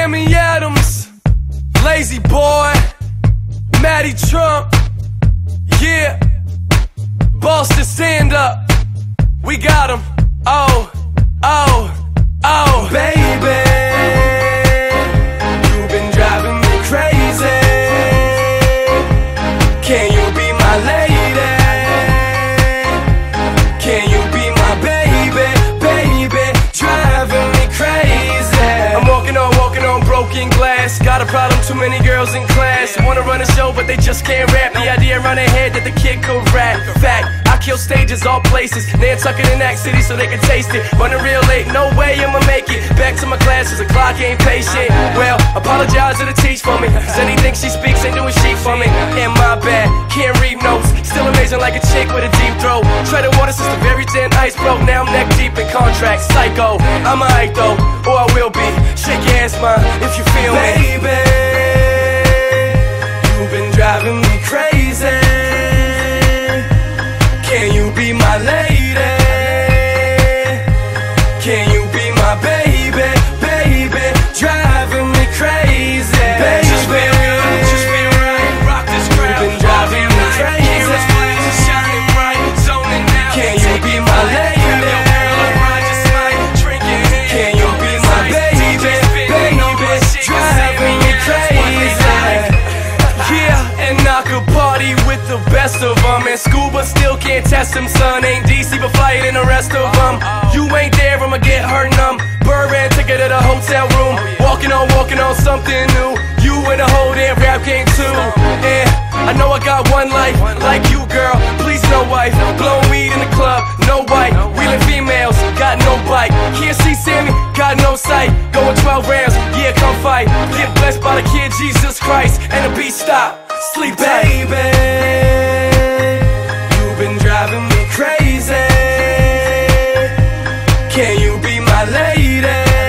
Sammy Adams, Lazy Boy, Matty Trump, yeah. Boston, stand up, we got him. Oh, oh, oh, baby, you've been driving me crazy. Can you be my lady? Can you be my baby, baby, driving me crazy? I'm walking on broken glass. Got a problem, too many girls in class. Wanna run a show, but they just can't rap. The idea run ahead that the kid could rap. Fact, I kill stages, all places. Nantucket in that city so they can taste it. Running real late, no way I'ma make it. Back to my classes, the clock ain't patient. Well, apologize to the teach for me, cause anything she speaks ain't doing shit for me. And my bad, can't read notes. Still amazing like a chick with a deep throat. Treaded water since the very thin ice broke. Now I'm neck deep in contracts. Psycho, I'm alright though, or I will be. Shake your ass, ma, if you feel me. Baby, you've been driving me crazy. Can you be my lady? Can you be my baby, baby, driving me crazy? Baby, just feel good, just feel right. Rock this crowd, you've been driving me crazy. Cameras flashing, shining bright, zoning out. Can you be my lady? Can you be my baby, baby, driving me crazy? Yeah, and I could party with the best of them. And scuba still can't test them, son. Ain't DC but flyer than the rest of them. You ain't there, I'ma get hurt numb. Birdman ticket to the hotel room. Walking on something new. You and the whole damn rap game too. And I know I got one life, like you girl, please no wife. Blowing weed in the club, no white. Wheeling females, got no bite. Can't see Sammy, got no sight. Going 12 rounds, yeah, come fight. Get blessed by the kid Jesus Christ. And the beat stop, sleep tight. Baby, you've been driving me crazy. Can you be my lady?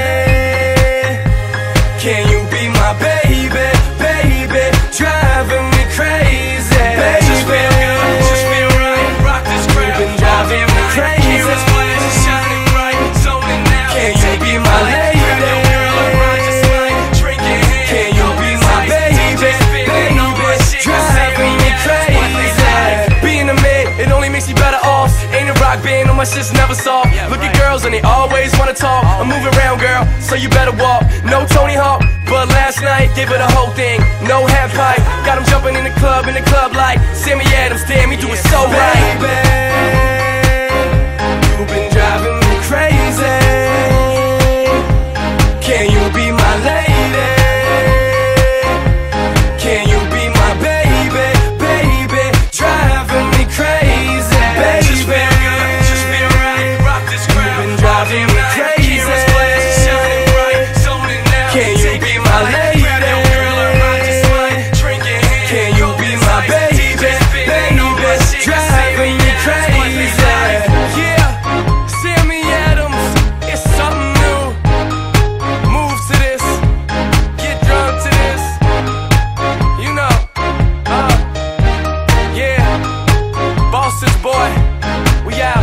Can you be my baby, baby, driving me crazy? Baby, just feel good, just feel right. Rock this crowd, you've been driving me crazy. Cameras flashing, shining bright, zoning out. Can you be my lady? Can you be my baby, baby, driving me crazy? Being a man, it only makes you better off. Ain't a rock band, no, my shit's never soft. Look at girls and they always wanna talk. I'm moving around, girl, so you better walk. No Tony Hawk, but last night gave her the whole thing. No half pipe, got him jumping in the club like Sammy Adams. Damn, he do it so right. Baby, you've been driving me crazy. Can you be my lady? Can you be my baby, baby, driving me crazy? Baby, just feel good, just feel right. Rock this crowd, you've been driving me crazy. Cameras flashing, shining bright, zoning out. Can you be my lady? Can you be my baby, baby, driving me crazy? Yeah, Sammy Adams, it's something new. Move to this, get drunk to this. You know, yeah, Boston's boy, we out.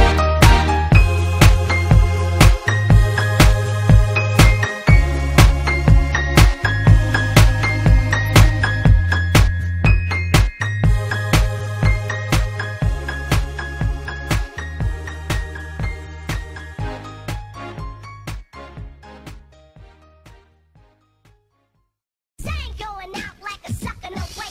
Going out like a sucker, no way.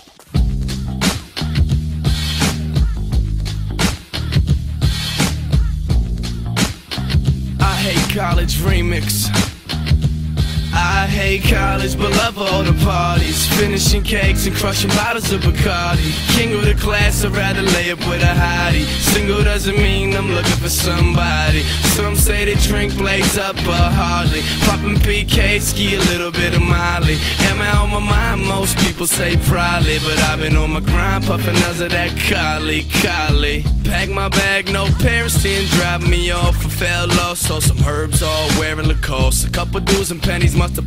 I hate college remix. I hate college, but love all the parties. Finishing cakes and crushing bottles of Bacardi. King of the class, I'd rather lay up with a hottie. Single doesn't mean I'm looking for somebody. Some say they drink blaze up, but hardly. Popping PK, ski a little bit of Molly. Am I on my mind? Most people say probably, but I've been on my grind, puffing us of that Cali. Pack my bag, no parents didn't drop me off. I fell lost, saw some herbs all wearing Lacoste. A couple dudes and pennies must have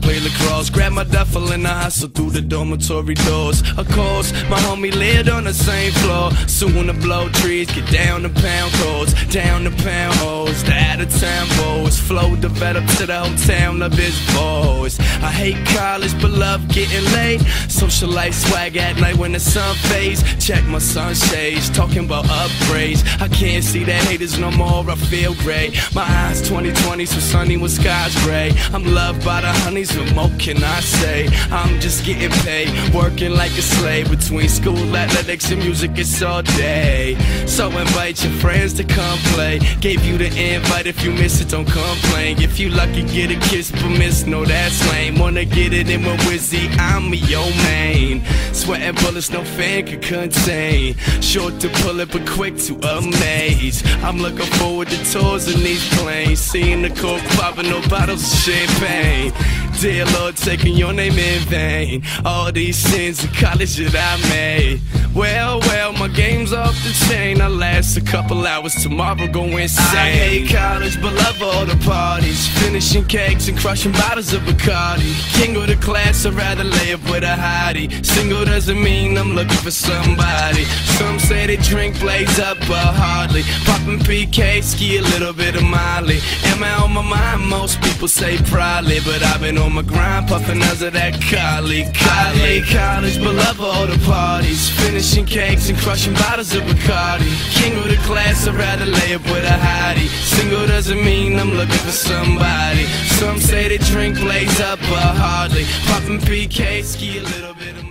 play lacrosse. Grab my duffel and I hustle through the dormitory doors. Of course, my homie lived on the same floor. Soon to blow trees, get down to pound codes, down to pound holes. The out of town boys flow develop to the whole town of his boys. I hate college but love getting late. Social life swag at night when the sun fades. Check my sunshades, talking about upgrades. I can't see the haters no more, I feel great. My eyes 20/20, so sunny when skies gray. I'm loved by the honeys, what more can I say? I'm just getting paid, working like a slave. Between school, athletics, and music, it's all day. So invite your friends to come play. Gave you the invite, if you miss it, don't complain. If you lucky, get a kiss, but miss, no that's lame. Wanna get it in with Wizzy, I'm your main. Sweating bullets, no fan can contain. Short to pull it, but quick to amaze. I'm looking forward to tours in these planes. Seeing the cork popping, no bottles of champagne. Dear Lord, taking your name in vain. All these sins in college that I made. Well, my game's off the chain. I last a couple hours, tomorrow go insane. I hate college, but love all the parties. Finishing cakes and crushing bottles of Bacardi. King of the class, I'd rather lay up with a hottie. Single doesn't mean I'm looking for somebody. Some say they drink, blaze up, but hardly. Popping PK, ski a little bit of Molly. Am I on my mind? Most people say probably, but I've been on my grind, puffing out of that Cali. I hate college, but love all the parties. Finishing cakes and crushing bottles of Bacardi. King of the class, I'd rather lay up with a hottie. Single doesn't mean I'm looking for somebody. Some say they drink, blaze up, but hardly. Popping PK, ski a little bit of